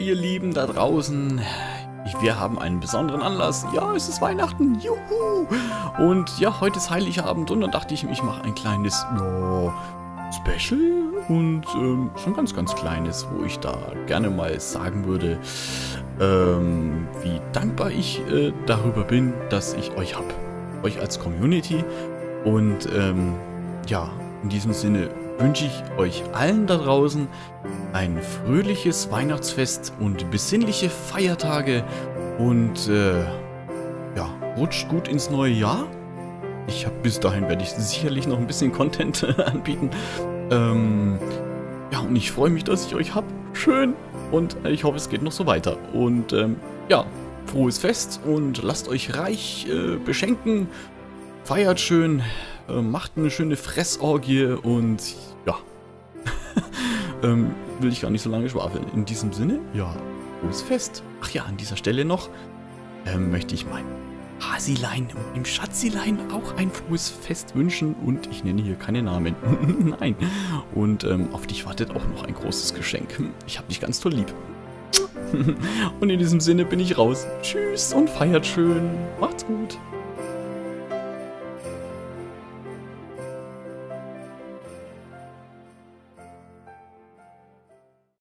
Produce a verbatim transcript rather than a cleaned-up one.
ihr Lieben da draußen. Ich, wir haben einen besonderen Anlass. Ja, es ist Weihnachten. Juhu! Und ja, heute ist Heiligabend und dann dachte ich, ich mache ein kleines ja, Special und ähm, schon ganz, ganz kleines, wo ich da gerne mal sagen würde, ähm, wie dankbar ich äh, darüber bin, dass ich euch habe. Euch als Community. Und ähm, ja, in diesem Sinne wünsche ich euch allen da draußen ein fröhliches Weihnachtsfest und besinnliche Feiertage und äh, ja, rutscht gut ins neue Jahr. Ich habe bis dahin werde ich sicherlich noch ein bisschen Content anbieten. Ähm, ja, und ich freue mich, dass ich euch habe. Schön. Und äh, ich hoffe, es geht noch so weiter. Und ähm, ja, frohes Fest und lasst euch reich äh, beschenken. Feiert schön, äh, macht eine schöne Fressorgie und ja, ähm, will ich gar nicht so lange schwafeln. In diesem Sinne, ja, frohes Fest. Ach ja, an dieser Stelle noch ähm, möchte ich meinem Hasilein und dem Schatzilein auch ein frohes Fest wünschen und ich nenne hier keine Namen. Nein. Und ähm, auf dich wartet auch noch ein großes Geschenk. Ich hab dich ganz toll lieb. Und in diesem Sinne bin ich raus. Tschüss und feiert schön. Macht's gut.